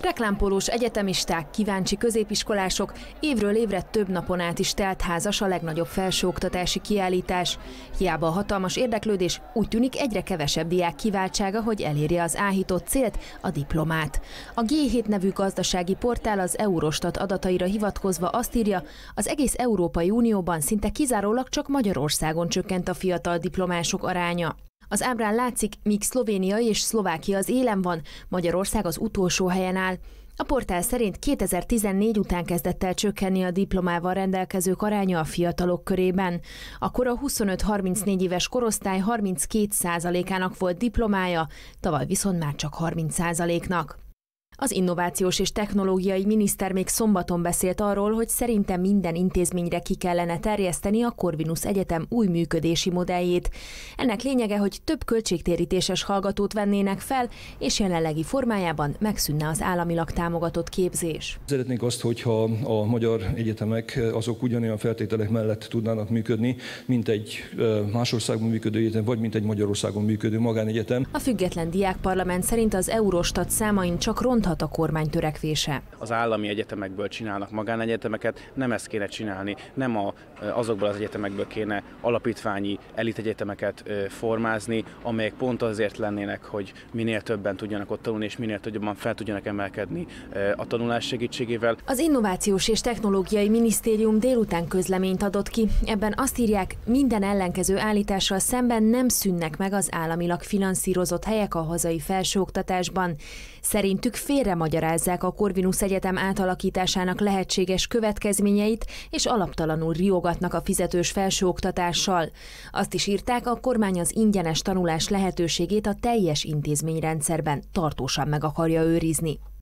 Reklámpólós egyetemisták, kíváncsi középiskolások, évről évre több napon át is teltházas a legnagyobb felsőoktatási kiállítás. Hiába a hatalmas érdeklődés, úgy tűnik egyre kevesebb diák kiváltsága, hogy elérje az áhított célt, a diplomát. A G7 nevű gazdasági portál az Eurostat adataira hivatkozva azt írja, az egész Európai Unióban szinte kizárólag csak Magyarországon csökkent a fiatal diplomások aránya. Az ábrán látszik, míg Szlovénia és Szlovákia az élen van, Magyarország az utolsó helyen áll. A portál szerint 2014 után kezdett el csökkenni a diplomával rendelkezők aránya a fiatalok körében. Akkor a 25-34 éves korosztály 32%-ának volt diplomája, tavaly viszont már csak 30%-nak. Az innovációs és technológiai miniszter még szombaton beszélt arról, hogy szerintem minden intézményre ki kellene terjeszteni a Corvinus Egyetem új működési modelljét. Ennek lényege, hogy több költségtérítéses hallgatót vennének fel, és jelenlegi formájában megszűnne az államilag támogatott képzés. Szeretnénk azt, hogyha a magyar egyetemek azok ugyanolyan feltételek mellett tudnának működni, mint egy más országban működő egyetem, vagy mint egy Magyarországon működő magánegyetem. A független diákparlament szerint az Eurostat számain csak ronthat a kormány törekvése. Az állami egyetemekből csinálnak magánegyetemeket, nem ezt kéne csinálni, nem azokból az egyetemekből kéne alapítványi elitegyetemeket formázni, amelyek pont azért lennének, hogy minél többen tudjanak ott tanulni, és minél többen fel tudjanak emelkedni a tanulás segítségével. Az Innovációs és Technológiai Minisztérium délután közleményt adott ki. Ebben azt írják, minden ellenkező állítással szemben nem szűnnek meg az államilag finanszírozott helyek a hazai felsőoktatásban. Szerintük félremagyarázzák a Corvinus Egyetem átalakításának lehetséges következményeit, és alaptalanul riogatnak a fizetős felsőoktatással. Azt is írták, a kormány az ingyenes tanulás lehetőségét a teljes intézményrendszerben tartósan meg akarja őrizni.